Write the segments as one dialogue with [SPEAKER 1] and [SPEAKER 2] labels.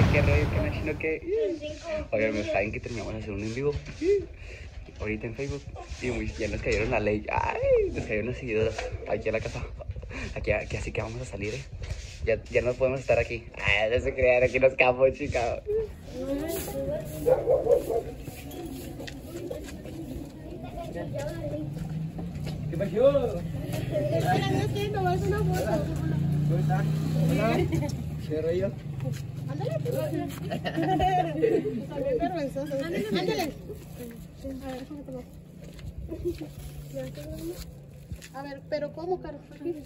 [SPEAKER 1] qué rollo, qué machino, qué. Oigan, me saben que terminamos de hacer un en vivo ahorita en Facebook y ya nos cayeron la ley. Ay, nos cayeron los seguidores aquí a la casa. Aquí así que vamos a salir, Ya no podemos estar aquí. Ay, no se crean, aquí nos quedamos, chicas. ¿Qué pasó?
[SPEAKER 2] Es que tomarse una foto.
[SPEAKER 1] ¿Cómo está? Hola. ¿Qué rollo?
[SPEAKER 2] Ándale. También vergonzoso. Ándale. A ver, déjame tomar. A ver, pero ¿cómo, Caro?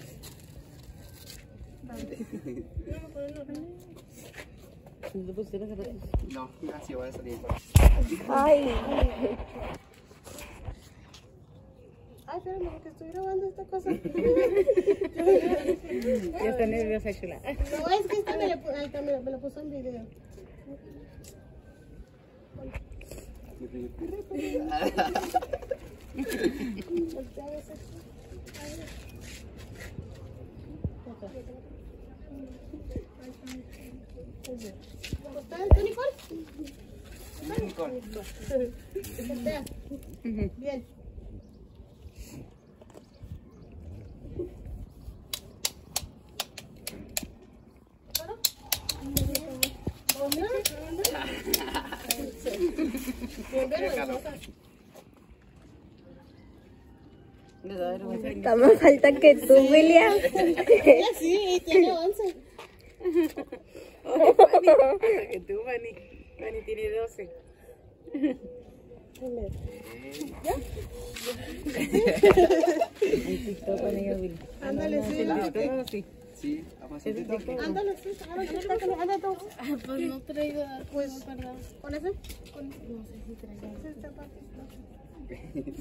[SPEAKER 1] No, así voy a salir.
[SPEAKER 2] Ay. Ay, espérame, porque estoy grabando esta cosa.
[SPEAKER 3] Ya está nerviosa, chula.
[SPEAKER 2] No, es que esta me la puso en video. ¿Está Nicole?
[SPEAKER 1] Nicole.
[SPEAKER 2] Bien.
[SPEAKER 3] Está más alta que tú, William.
[SPEAKER 2] Ella sí, tiene 11.
[SPEAKER 3] Que tú, Fanny tiene 12.
[SPEAKER 2] ¿Ya?
[SPEAKER 3] Con ella, William.
[SPEAKER 2] Ándale, sí.
[SPEAKER 1] Sí, vamos a hacer TikTok.
[SPEAKER 2] Ándale, sí. Ándale tú.
[SPEAKER 4] Pues no traigo,
[SPEAKER 2] Pues,
[SPEAKER 4] perdón.
[SPEAKER 2] ¿con ese?
[SPEAKER 4] No sé si traigo.
[SPEAKER 2] Sí, está fácil.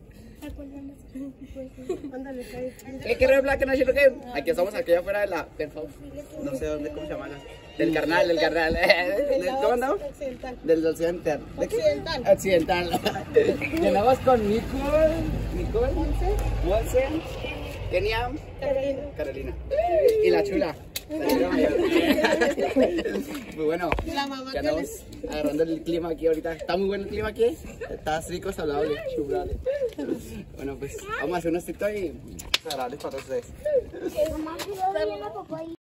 [SPEAKER 2] Ándale, ahí.
[SPEAKER 1] ¿Qué rollo, Black National Game? Aquí estamos, aquí afuera de la penthouse. No sé dónde, ¿cómo se llama? Del carnal. ¿Cómo andamos?
[SPEAKER 2] Occidental.
[SPEAKER 1] Del occidental. ¿De qué?
[SPEAKER 2] Occidental.
[SPEAKER 1] Occidental. Llenamos con Nicole, Monse, Kenia, Carolina. Y la chula. La chula mayor. Muy bueno.
[SPEAKER 2] La mamá
[SPEAKER 1] Ya
[SPEAKER 2] que
[SPEAKER 1] andamos agarrando el clima aquí ahorita. Está muy bueno el clima aquí. Está rico, saludable, chulable. Bueno, pues vamos a hacer unos TikTok y agradables para ustedes.